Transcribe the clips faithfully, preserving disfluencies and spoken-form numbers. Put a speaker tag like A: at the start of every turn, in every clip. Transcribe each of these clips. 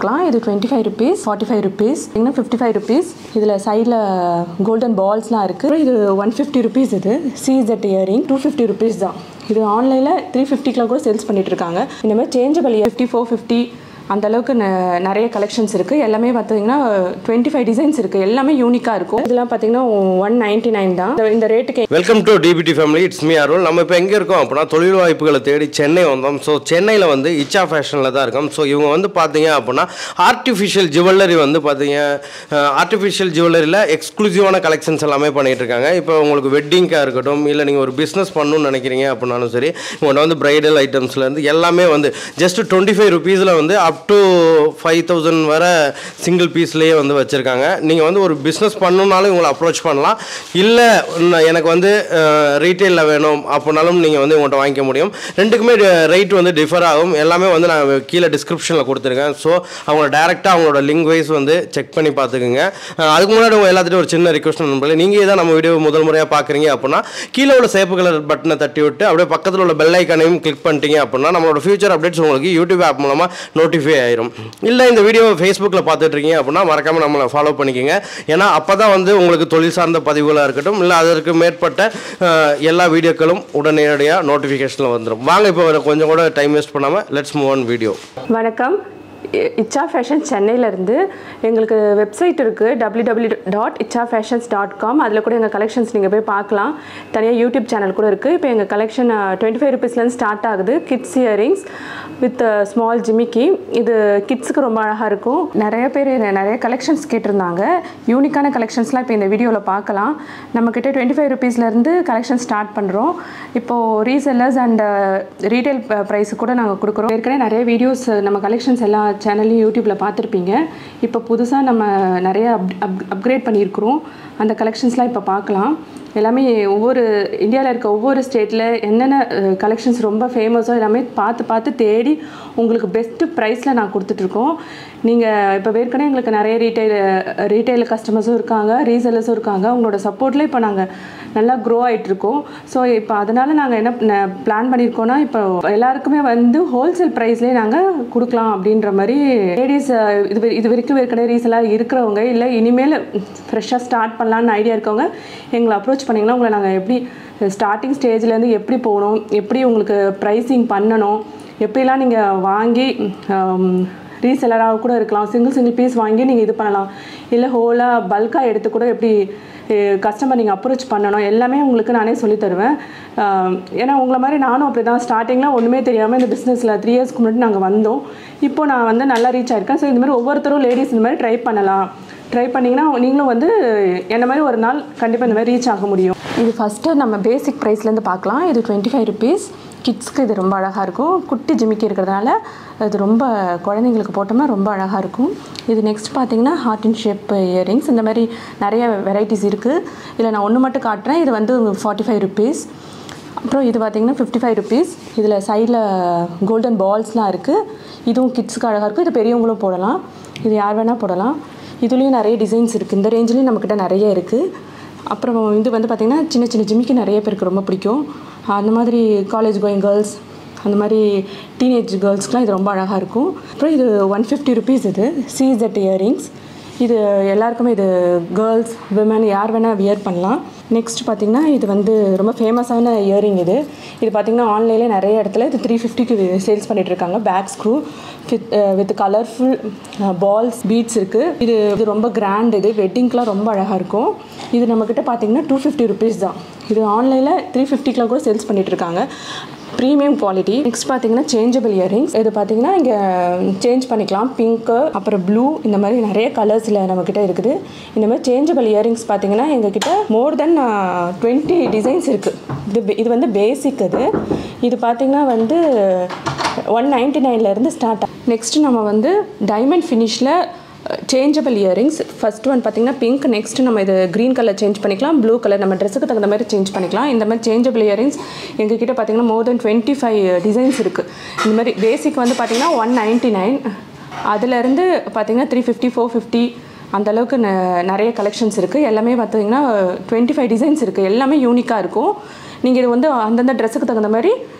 A: பார்க்கலாம். இது twenty-five rupees, forty-five rupees, இன்னும் fifty-five rupees. இதில் சைடில் கோல்டன் பால்ஸ்லாம் இருக்குது. இது one fifty rupees. இது சீசட் இயரிங் two fifty rupees தான். இது ஆன்லைனில் three fifty-க்குலாம் கூட சேல்ஸ் பண்ணிட்டு இருக்காங்க. இந்த மாதிரி சேஞ்சபிள் fifty four fifty அந்த அளவுக்கு நிறைய கலெக்ஷன்ஸ் இருக்குது. எல்லாமே பார்த்தீங்கன்னா டுவெண்ட்டி ஃபைவ் டிசைன்ஸ் இருக்குது. எல்லாமே யூனிக்காக இருக்கும். இதெல்லாம் பார்த்தீங்கன்னா ஒன் நைன்டி நைன் தான் இந்த ரேட்டுக்கு.
B: Welcome to TPT family, it's me Arul. நம்ம இப்போ எங்கே இருக்கோம் அப்படின்னா தொழில் வாய்ப்புகளை தேடி சென்னை வந்தோம். ஸோ சென்னையில் வந்து இச்சா ஃபேஷனில் தான் இருக்கோம். ஸோ இவங்க வந்து பார்த்தீங்க அப்படின்னா ஆர்டிஃபிஷியல் ஜுவல்லரி வந்து பார்த்தீங்க ஆர்டிஃபிஷியல் ஜுவல்லரியில் எக்ஸ்க்ளூசிவான கலெக்ஷன்ஸ் எல்லாமே பண்ணிகிட்டு இருக்காங்க. இப்போ உங்களுக்கு வெட்டிங்காக இருக்கட்டும், இல்லை நீங்கள் ஒரு பிஸ்னஸ் பண்ணணும்னு நினைக்கிறீங்க அப்படின்னாலும் சரி, உங்கள்கிட்ட வந்து பிரைடல் ஐட்டம்ஸ்லேருந்து எல்லாமே வந்து ஜஸ்ட் டுவெண்ட்டி ஃபைவ் ருபீஸில் வந்து அப் டு ஃபைவ் தௌசண்ட் வரை சிங்கிள் பீஸ்லேயே வந்து வச்சுருக்காங்க. நீங்கள் வந்து ஒரு பிஸ்னஸ் பண்ணணுன்னாலும் இவங்களை அப்ரோச் பண்ணலாம். இல்லை எனக்கு வந்து ரீட்டெயிலில் வேணும் அப்படின்னாலும் நீங்கள் வந்து இவங்கள்ட்ட வாங்கிக்க முடியும். ரெண்டுக்குமே ரேட் வந்து டிஃபர் ஆகும். எல்லாமே வந்து நான் கீழே டிஸ்கிரிப்ஷனில் கொடுத்துருக்கேன். ஸோ அவங்கள டேரெக்டாக அவங்களோட லிங்க் வைஸ் வந்து செக் பண்ணி பார்த்துக்குங்க. அதுக்கு முன்னாடி உங்கள் எல்லாத்துட்டும் ஒரு சின்ன ரிக்வஸ்ட் நண்பர்களே, நீங்கள் தான் நம்ம வீடியோ முதல் முறையாக பார்க்குறீங்க அப்படின்னா கீழே உள்ள சேப்பு கலர் பட்டனை தட்டி விட்டு அப்படியே பக்கத்தில் உள்ள பெல் ஐக்கானையும் கிளிக் பண்ணிட்டீங்க அப்படின்னா நம்மளோட ஃபியூச்சர் அப்டேட்ஸ் உங்களுக்கு யூடியூப் ஆப் மூலமாக நோட்டிஃபை ஆயிரும். இல்லை இந்த வீடியோ ஃபேஸ்புக்கில் பார்த்துட்டு இருக்கீங்க அப்படின்னா மறக்காமல் நம்மளை ஃபாலோ பண்ணிக்கோங்க. ஏன்னா அப்போ தான் வந்து உங்களுக்கு தொழில் சார்ந்த பதிவுகளாக இருக்கட்டும், இல்லை அதற்கு மேற்பட்ட எல்லா வீடியோக்களும் உடனடியாக நோட்டிஃபிகேஷனில் வந்துடும். வாங்க இப்போ கொஞ்சம் கூட டைம் வேஸ்ட் பண்ணாமல் லெட்ஸ் மூவ் ஆன் வீடியோ.
A: வணக்கம். இச்சா ஃபேஷன் சென்னையிலேருந்து எங்களுக்கு வெப்சைட் இருக்குது W W W dot Iccha fashions dot com. அதில் கூட எங்கள் கலெக்ஷன்ஸ் நீங்கள் போய் பார்க்கலாம். தனியாக யூடியூப் சேனல் கூட இருக்குது. இப்போ எங்கள் கலெக்ஷன் டுவெண்ட்டி ஃபைவ் ருபீஸ்லேருந்து ஸ்டார்ட் ஆகுது. Kids earrings with small jimikki. இது கிட்ஸுக்கு ரொம்ப அழகாக இருக்கும். நிறைய பேர் நிறைய கலெக்ஷன்ஸ் கேட்டிருந்தாங்க. யூனிக்கான கலெக்ஷன்ஸ்லாம் இப்போ இந்த வீடியோவில் பார்க்கலாம். நம்மக்கிட்ட டுவெண்ட்டி ஃபைவ் ருபீஸ்லேருந்து கலெக்ஷன் ஸ்டார்ட் பண்ணுறோம். இப்போது ரீசெல்லர்ஸ் அண்ட் ரீட்டைல் ப்ரைஸு கூட நாங்கள் கொடுக்குறோம். ஏற்கனவே நிறைய வீடியோஸ் நம்ம கலெக்ஷன்ஸ் எல்லாம் சேனல்லையும் யூடியூப்பில் பார்த்துருப்பீங்க. இப்போ புதுசாக நம்ம நிறைய அப் அப் அப்கிரேட் பண்ணியிருக்கிறோம். அந்த கலெக்ஷன்ஸ்லாம் இப்போ பார்க்கலாம். எல்லாமே ஒவ்வொரு இந்தியாவில் இருக்க ஒவ்வொரு ஸ்டேட்டில் என்னென்ன கலெக்ஷன்ஸ் ரொம்ப ஃபேமஸோ எல்லாமே பார்த்து பார்த்து தேடி உங்களுக்கு பெஸ்ட்டு ப்ரைஸில் நான் கொடுத்துட்ருக்கோம். நீங்கள் இப்போ ஏற்கனவே எங்களுக்கு நிறைய ரீட்டைல் ரீட்டைல் கஸ்டமர்ஸும் இருக்காங்க, ரீசெல்லர்ஸும் இருக்காங்க. உங்களோட சப்போர்ட்டில் இப்போ நாங்கள் நல்லா க்ரோ ஆகிட்ருக்கோம். ஸோ இப்போ அதனால் நாங்கள் என்ன பிளான் பண்ணியிருக்கோன்னா, இப்போ எல்லாருக்குமே வந்து ஹோல்சேல் ப்ரைஸ்லேயே நாங்கள் கொடுக்கலாம் அப்படின்ற மாதிரி. லேடிஸ் இது இது வரைக்கும் ஏற்கனவே ரீசெல்லாக இருக்கிறவங்க, இல்லை இனிமேல் ஃப்ரெஷ்ஷாக ஸ்டார்ட் பண்ணலான்னு ஐடியா இருக்கவங்க எங்களை அப்ரோச் பண்ணிங்கன்னா உங்களை நாங்கள் எப்படி ஸ்டார்டிங் ஸ்டேஜ்லேருந்து எப்படி போகணும், எப்படி உங்களுக்கு ப்ரைஸிங் பண்ணணும், எப்படிலாம் நீங்கள் வாங்கி ரீசெல்லராக கூட இருக்கலாம், சிங்கிள் சிங்கிள் பீஸ் வாங்கி நீங்கள் இது பண்ணலாம், இல்லை ஹோலாக பல்காக எடுத்து கூட எப்படி கஸ்டமர் நீங்கள் அப்ரோச் பண்ணணும், எல்லாமே உங்களுக்கு நானே சொல்லி தருவேன். ஏன்னா உங்களை மாதிரி நானும் அப்படி தான் ஸ்டார்டிங்கில் ஒன்றுமே தெரியாமல் இந்த பிஸ்னஸில் த்ரீ இயர்ஸ்க்கு முன்னாடி நாங்கள் வந்தோம். இப்போது நான் வந்து நல்லா ரீச் ஆகிருக்கேன். ஸோ இந்த மாதிரி ஒவ்வொருத்தரும் லேடிஸ் இந்த மாதிரி ட்ரை பண்ணலாம். ட்ரை பண்ணிங்கன்னா நீங்களும் வந்து என்ன மாதிரி ஒரு நாள் கண்டிப்பாக இந்த மாதிரி ரீச் ஆக முடியும். இது ஃபஸ்ட்டு நம்ம பேசிக் ப்ரைஸ்லேருந்து பார்க்கலாம். இது டுவெண்ட்டி ஃபைவ் ருபீஸ். கிட்ஸ்க்கு இது ரொம்ப அழகாக இருக்கும். குட்டி ஜிமிக்கி இருக்கிறதுனால இது ரொம்ப குழந்தைங்களுக்கு போட்டோம்னா ரொம்ப அழகாக இருக்கும். இது நெக்ஸ்ட் பார்த்தீங்கன்னா ஹார்ட் அண்ட் ஷேப் இயரிங்ஸ். இந்த மாதிரி நிறைய வெரைட்டிஸ் இருக்குது. இதில் நான் ஒன்று மட்டும் காட்டுறேன். இது வந்து ஃபார்ட்டி ஃபைவ் ருபீஸ். அப்புறம் இது பார்த்திங்கன்னா ஃபிஃப்டி ஃபைவ் ருபீஸ். இதில் சைடில் கோல்டன் பால்ஸ்லாம் இருக்குது. இதுவும் கிட்ஸுக்கு அழகாக இருக்கும். இது பெரியவங்களும் போடலாம், இது யார் வேணால் போடலாம். இதுலேயும் நிறைய டிசைன்ஸ் இருக்குது. இந்த ரேஞ்சிலையும் நம்மக்கிட்ட நிறைய இருக்குது. அப்புறம் இது வந்து பார்த்திங்கன்னா சின்ன சின்ன ஜிமிக்கி நிறைய பேருக்கு ரொம்ப பிடிக்கும். அந்த மாதிரி காலேஜ் கோயிங் கேர்ள்ஸ், அந்த மாதிரி டீனேஜ் கேர்ள்ஸ்க்குலாம் இது ரொம்ப அழகாக இருக்கும். அப்புறம் இது ஒன் ஃபிஃப்டி ருபீஸ். இது சீசட் இயரிங்ஸ். இது எல்லாருக்குமே இது கேர்ள்ஸ் விமன் யார் வேணால் வியர் பண்ணலாம். நெக்ஸ்ட் பார்த்திங்கன்னா இது வந்து ரொம்ப ஃபேமஸான இயரிங். இது இது பார்த்திங்கன்னா ஆன்லைனில் நிறைய இடத்துல இது த்ரீ ஃபிஃப்டிக்கு சேல்ஸ் பண்ணிகிட்ருக்காங்க. Back screw with with colourful balls beads இருக்குது. இது இது ரொம்ப கிராண்ட். இது வெட்டிங்க்கெலாம் ரொம்ப அழகாக இருக்கும். இது நம்மக்கிட்ட பார்த்திங்கன்னா டூ ஃபிஃப்டி ருபீஸ் தான். இது ஆன்லைனில் த்ரீ ஃபிஃப்டிக்கெலாம் கூட சேல்ஸ் பண்ணிகிட்ருக்காங்க. Premium quality. நெக்ஸ்ட் பார்த்தீங்கன்னா சேஞ்சபிள் இயரிங்ஸ். இது பார்த்தீங்கன்னா இங்கே சேஞ்ச் பண்ணிக்கலாம். பிங்க்கு, அப்புறம் ப்ளூ, இந்த மாதிரி நிறைய கலர்ஸில் நம்மக்கிட்ட இருக்குது. இந்த மாதிரி சேஞ்சபிள் இயரிங்ஸ் பார்த்தீங்கன்னா எங்ககிட்ட மோர் தென் டுவெண்ட்டி டிசைன்ஸ் இருக்குது. இது இது வந்து பேசிக். இது இது பார்த்திங்கன்னா வந்து ஒன் நைன்டி நைன்லேருந்து ஸ்டார்ட் ஆகும். நெக்ஸ்ட்டு நம்ம வந்து டைமண்ட் ஃபினிஷில் சேஞ்சபிள் இயரிங்ஸ். ஃபர்ஸ்ட் ஒன் பார்த்திங்கன்னா பிங்க். நெக்ஸ்ட் நம்ம இது க்ரீன் கலர் சேஞ்ச் பண்ணிக்கலாம், ப்ளூ கலர் நம்ம ட்ரெஸ்ஸுக்கு தகுந்த மாதிரி சேஞ்ச் பண்ணிக்கலாம். இந்த மாதிரி சேஞ்சபிள் இயரிங்ஸ் எங்ககிட்ட பார்த்திங்கன்னா more than twenty five designs இருக்குது. இந்த மாதிரி பேசிக் வந்து பார்த்திங்கன்னா ஒன் நைன்ட்டி நைன் அதுலேருந்து பார்த்திங்கன்னா த்ரீ ஃபிஃப்டி ஃபோர் ஃபிஃப்டி அந்தளவுக்கு நிறைய கலெக்ஷன்ஸ் இருக்குது. எல்லாமே பார்த்திங்கன்னா டுவெண்ட்டி ஃபைவ் டிசைன்ஸ் இருக்குது. எல்லாமே யூனிக்காக இருக்கும். நீங்கள் இது வந்து அந்தந்த ட்ரெஸ்ஸுக்கு தகுந்த மாதிரி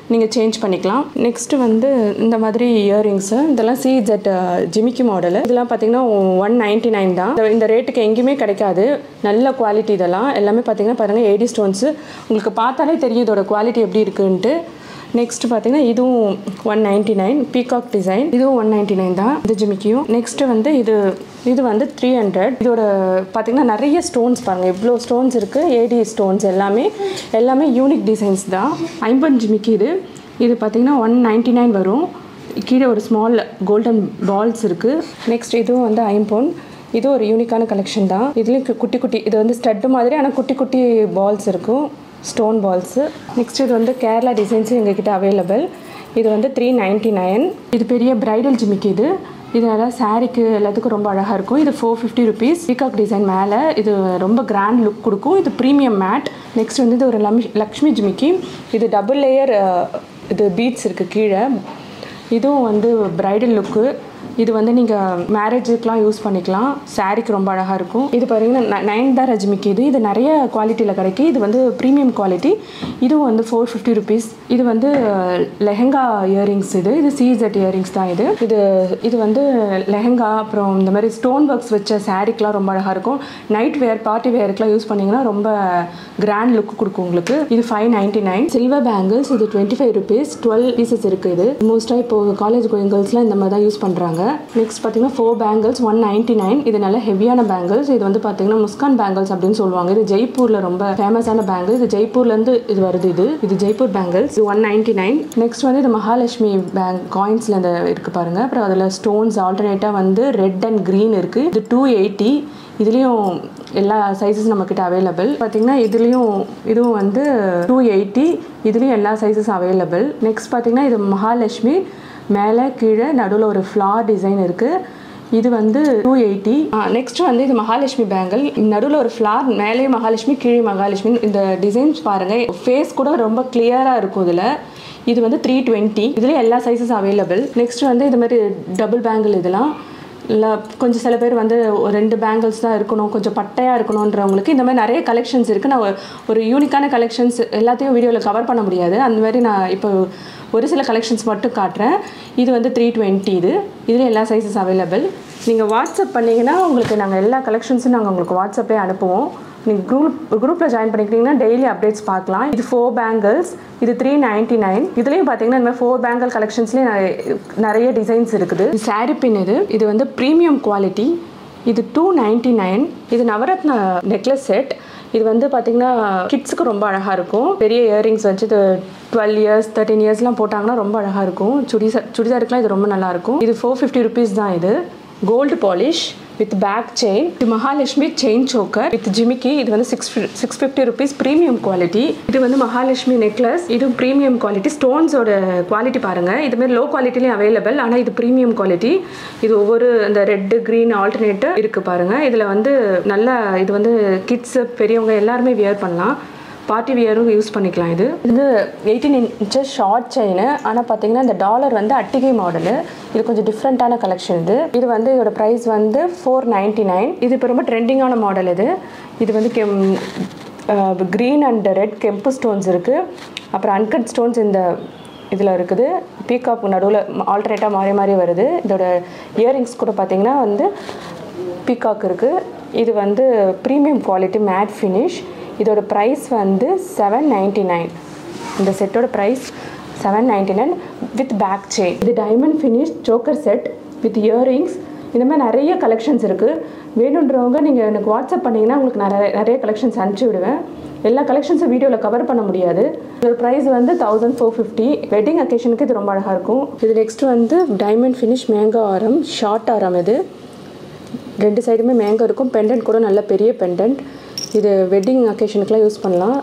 A: நீங்கள் சேஞ்ச் பண்ணிக்கலாம். நெக்ஸ்ட்டு வந்து இந்த மாதிரி இயரிங்ஸு இதெல்லாம் சிஜெட் ஜிமிக்கி மாடலு. இதெல்லாம் பார்த்தீங்கன்னா ஒன் நைன்ட்டி நைன் தான். இந்த ரேட்டுக்கு எங்கேயுமே கிடைக்காது. நல்ல குவாலிட்டி இதெல்லாம் எல்லாமே பார்த்தீங்கன்னா பாருங்கள் ஏடி ஸ்டோன்ஸு. உங்களுக்கு பார்த்தாலே தெரியும் இதோட குவாலிட்டி எப்படி இருக்குன்ட்டு. நெக்ஸ்ட்டு பார்த்தீங்கன்னா இதுவும் one ninety nine peacock design. இதுவும் ஒன் நைன்ட்டி நைன் தான் இந்த ஜிமிக்கியும். நெக்ஸ்ட்டு வந்து இது இது வந்து த்ரீ ஹண்ட்ரட். இதோட பார்த்தீங்கன்னா நிறைய ஸ்டோன்ஸ் பாருங்கள், இவ்வளோ ஸ்டோன்ஸ் இருக்குது. ஏடி ஸ்டோன்ஸ் எல்லாமே எல்லாமே யூனிக் டிசைன்ஸ் தான். ஐம்பன் ஜிமிக்கி இது இது பார்த்தீங்கன்னா ஒன் நைன்ட்டி நைன் வரும். கீழே ஒரு ஸ்மால் கோல்டன் பால்ஸ் இருக்குது. நெக்ஸ்ட் இதுவும் வந்து ஐம்பொன். இது ஒரு யூனிக்கான கலெக்ஷன் தான். இதுலேயும் குட்டி குட்டி இது வந்து ஸ்டட்டு மாதிரி, ஆனால் குட்டி குட்டி பால்ஸ் இருக்கும், ஸ்டோன் பால்ஸு. நெக்ஸ்ட் இது வந்து கேரளா டிசைன்ஸும் எங்ககிட்ட அவைலபிள். இது வந்து த்ரீ நைன்ட்டி நைன். இது பெரிய பிரைடல் ஜிமிக்கி. இது இதனால் சாரீக்கு எல்லாத்துக்கும் ரொம்ப அழகாக இருக்கும். இது four fifty rupees. Peacock design மேலே இது ரொம்ப கிராண்ட் லுக் கொடுக்கும். இது ப்ரீமியம் மேட். நெக்ஸ்ட் வந்து இது ஒரு லக்ஷ்மி ஜிமிக்கி. இது டபுள் லேயர் இது பீட்ஸ் இருக்குது கீழே. இதுவும் வந்து பிரைடல் லுக்கு. இது வந்து நீங்கள் மேரேஜுக்கெலாம் யூஸ் பண்ணிக்கலாம். சாரீக்கு ரொம்ப அழகாக இருக்கும். இது பார்த்தீங்கன்னா நைன் தார ஜிமிக்கி. இது இது நிறைய குவாலிட்டியில் கிடைக்கும். இது வந்து ப்ரீமியம் குவாலிட்டி. இதுவும் வந்து ஃபோர் ஃபிஃப்டி ருபீஸ். இது வந்து லெஹங்கா இயரிங்ஸ். இது இது சிஜெட் இயரிங்ஸ் தான். இது இது இது வந்து லெஹங்கா அப்புறம் இந்த மாதிரி ஸ்டோன் ஒர்க்ஸ் வச்ச சாரீக்கெலாம் ரொம்ப அழகாக இருக்கும். நைட் வேர் பார்ட்டி வேருக்குலாம் யூஸ் பண்ணிங்கன்னா ரொம்ப கிராண்ட் லுக் கொடுக்கும் உங்களுக்கு. இது five ninety nine. Silver bangles. இது twenty five rupees. Twelve pieces இருக்குது. இது மோஸ்ட்டாக இப்போது காலேஜ் கோயிங் கேர்ள்ஸ்லாம் இந்த மாதிரி தான் யூஸ் பண்ணுறாங்க. நெக்ஸ்ட் பார்த்தீங்கன்னா four bangles one ninety nine. இது நல்ல ஹெவியான பேங்கிள்ஸ். இது வந்து பார்த்தீங்கன்னா முஸ்கான் பேங்கிள்ஸ் அப்படின்னு சொல்லுவாங்க. இது ஜெய்ப்பூரில் ரொம்ப ஃபேமஸான பேங்கிள். இது ஜெய்ப்பூர்லேருந்து இது வருது. இது இது ஜெய்ப்பூர் பேங்கிள்ஸ். இது ஒன் நைன்ட்டி நைன். நெக்ஸ்ட் வந்து இது மகாலட்சுமி பேங்க் காயின்ஸில் இந்த இருக்குது பாருங்கள். அப்புறம் அதில் ஸ்டோன்ஸ் ஆல்டர்னேட்டாக வந்து ரெட் அண்ட் க்ரீன் இருக்குது. இது டூ எயிட்டி. இதுலேயும் எல்லா சைஸஸ் நம்மக்கிட்ட அவைலபிள். பார்த்தீங்கன்னா இதுலேயும் இதுவும் வந்து டூ எயிட்டி. இதுலேயும் எல்லா சைஸஸ் அவைலபிள். நெக்ஸ்ட் பார்த்தீங்கன்னா இது மகாலட்சுமி மேலே கீழே நடுவில் ஒரு ஃப்ளார் டிசைன் இருக்குது. இது வந்து டூ எயிட்டி. நெக்ஸ்ட் வந்து இது மகாலட்சுமி பேங்கிள். நடுவில் ஒரு ஃப்ளார், மேலே மகாலட்சுமி கீழே மகாலட்சுமி. இந்த டிசைன்ஸ் பாருங்கள், ஃபேஸ் கூட ரொம்ப கிளியராக இருக்கும் இதில். இது வந்து த்ரீ டுவெண்ட்டி. இதுலேயே எல்லா சைஸஸ் அவைலபிள். நெக்ஸ்ட் வந்து இது மாதிரி டபுள் பேங்கிள். இதெல்லாம் இல்லை கொஞ்சம் சில பேர் வந்து ஒரு ரெண்டு பேங்கிள்ஸ் தான் இருக்கணும், கொஞ்சம் பட்டையாக இருக்கணுன்றவங்களுக்கு இந்த மாதிரி நிறைய கலெக்ஷன்ஸ் இருக்குது. நான் ஒரு யூனிக்கான கலெக்ஷன்ஸ் எல்லாத்தையும் வீடியோவில் கவர் பண்ண முடியாது. அந்த மாதிரி நான் இப்போ ஒரு சில கலெக்ஷன்ஸ் மட்டும் காட்டுறேன். இது வந்து த்ரீ டுவெண்ட்டி. இது இதில் எல்லா சைஸஸ் அவைலபிள். நீங்கள் வாட்ஸ்அப் பண்ணிங்கன்னா உங்களுக்கு நாங்கள் எல்லா கலெக்ஷன்ஸும் நாங்கள் உங்களுக்கு வாட்ஸ்அப்பே அனுப்புவோம். நீங்கள் குரூப் குரூப்பில் ஜாயின் பண்ணிக்கிட்டிங்கன்னா டெய்லி அப்டேட்ஸ் பார்க்கலாம். இது ஃபோர் பேங்கிள்ஸ். இது த்ரீ நைன்ட்டி நைன். இதுலேயும் பார்த்தீங்கன்னா இந்த மாதிரி ஃபோர் பேங்கிள் கலெக்ஷன்ஸ்லேயும் நிறைய டிசைன்ஸ் இருக்குது. Sari pin. இது இது வந்து ப்ரீமியம் குவாலிட்டி. இது டூ நைன்ட்டி நைன். இது நவரத்ன நெக்லஸ் செட். இது வந்து பார்த்திங்கன்னா கிட்ஸுக்கு ரொம்ப அழகாக இருக்கும். பெரிய இயரிங்ஸ் வச்சு இது டுவெல் இயர்ஸ் தேர்ட்டின் இயர்ஸ்லாம் போட்டாங்கன்னா ரொம்ப அழகாக இருக்கும். சுடிதார் சுடிதாருக்குலாம் இது ரொம்ப நல்லாயிருக்கும். இது ஃபோர் ஃபிஃப்டி ருபீஸ் தான். இது gold polish with back chain. இது Mahalakshmi chain choker with jimikki. இது வந்து six six fifty rupees. Premium quality. இது வந்து மகாலட்சுமி நெக்லஸ். இது ப்ரீமியம் குவாலிட்டி. ஸ்டோன்ஸோட குவாலிட்டி பாருங்கள். இதுமாரி லோ குவாலிட்டிலையும் அவைலபிள், ஆனால் இது ப்ரீமியம் குவாலிட்டி. இது ஒவ்வொரு இந்த ரெட்டு க்ரீன் ஆல்டர்னேட்டு இருக்குது பாருங்கள். இதில் வந்து நல்ல இது வந்து கிட்ஸு பெரியவங்க எல்லாருமே வியர் பண்ணலாம். பார்ட்டி வியரும் யூஸ் பண்ணிக்கலாம். இது இது எயிட்டீன் இன்ச்சஸ் ஷார்ட் செயின். ஆனால் பார்த்தீங்கன்னா இந்த டாலர் வந்து அட்டிகை மாடலு. இது கொஞ்சம் டிஃப்ரெண்ட்டான கலெக்ஷன். இது இது வந்து இதோட ப்ரைஸ் வந்து ஃபோர் நைன்ட்டி நைன். இது இப்போ ரொம்ப ட்ரெண்டிங்கான மாடல். இது இது வந்து கெம் க்ரீன் அண்ட் ரெட் கெம்பு ஸ்டோன்ஸ் இருக்குது. அப்புறம் அன்கட் ஸ்டோன்ஸ் இந்த இதில் இருக்குது. பீகாக் நடுவில் ஆல்டர்னேட்டாக மாறி மாறி வருது. இதோட இயரிங்ஸ் கூட பார்த்திங்கன்னா வந்து பீகாக் இருக்குது. இது வந்து ப்ரீமியம் குவாலிட்டி மேட் ஃபினிஷ். இதோட ப்ரைஸ் வந்து செவன் நைன்ட்டி நைன். இந்த செட்டோட price seven ninety nine with back chain. இது diamond finish choker set with earrings. இந்த மாதிரி நிறைய கலெக்ஷன்ஸ் இருக்குது. வேணுன்றவங்க நீங்கள் எனக்கு வாட்ஸ்அப் பண்ணிங்கன்னா உங்களுக்கு நிறைய நிறைய கலெக்ஷன்ஸ் அனுப்பிச்சி விடுவேன். எல்லா கலெக்ஷன்ஸும் வீடியோவில் கவர் பண்ண முடியாது. இதோட ப்ரைஸ் வந்து தௌசண்ட் ஃபோர் ஃபிஃப்டி. வெட்டிங் அக்கேஷனுக்கு இது ரொம்ப அழகாக இருக்கும். இது நெக்ஸ்ட் வந்து டைமண்ட் ஃபினிஷ் மேங்கோ ஆரம் ஷார்ட் ஆரம். இது ரெண்டு சைடுமே மேங்கோ இருக்கும். பெண்டன்ட் கூட நல்ல பெரிய பெண்டன்ட். இது வெட்டிங் அக்கேஷனுக்குலாம் யூஸ் பண்ணலாம்.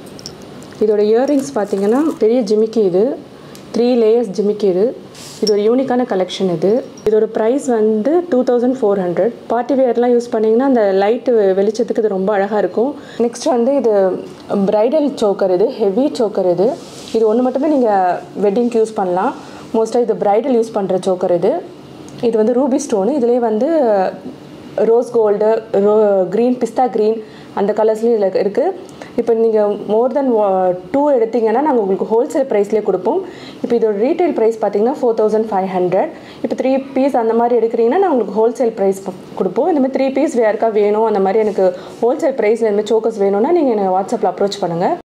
A: இதோட இயரிங்ஸ் பார்த்தீங்கன்னா பெரிய ஜிமிக்கி. இது த்ரீ லேயர்ஸ் ஜிமிக்கி. இது இது ஒரு யூனிக்கான கலெக்ஷன். இது இதோட ப்ரைஸ் வந்து two thousand four hundred. Party வேர்லாம் யூஸ் பண்ணிங்கன்னா அந்த லைட்டு வெளிச்சத்துக்கு இது ரொம்ப அழகாக இருக்கும். நெக்ஸ்ட் வந்து இது ப்ரைடல் சோக்கர். இது ஹெவி சோக்கர். இது இது ஒன்று மட்டுமே நீங்கள் வெட்டிங்க்கு யூஸ் பண்ணலாம். மோஸ்ட்டாக இது ப்ரைடல் யூஸ் பண்ணுற சோக்கர். இது இது வந்து ரூபி ஸ்டோனு. இதுலேயே வந்து ரோஸ் கோல்டு, ரோ க்ரீன், பிஸ்தா க்ரீன் அந்த கலர்ஸ்லேயும் இதில் இருக்குது. இப்போ நீங்கள் மோர் தென் டூ எடுத்தீங்கன்னா நாங்கள் உங்களுக்கு ஹோல்சேல் ப்ரைஸ்லேயே கொடுப்போம். இப்போ இதோட ரீட்டைல் ப்ரைஸ் பார்த்தீங்கன்னா ஃபோர் தௌசண்ட் ஃபைவ் ஹண்ட்ரட். இப்போ த்ரீ பீஸ் அந்த மாதிரி எடுக்கிறீங்கன்னா நான் உங்களுக்கு ஹோல்சேல் ப்ரைஸ் கொடுப்போம். இந்த மாதிரி த்ரீ பீஸ் யாருக்கா வேணும், அந்த மாதிரி எனக்கு ஹோல்சேல் ப்ரைஸில் இந்த மாதிரி சோக்கர்ஸ் வேணும்னா நீங்கள் என்னை வாட்ஸ்அப்பில் அப்ரோச் பண்ணுங்கள்.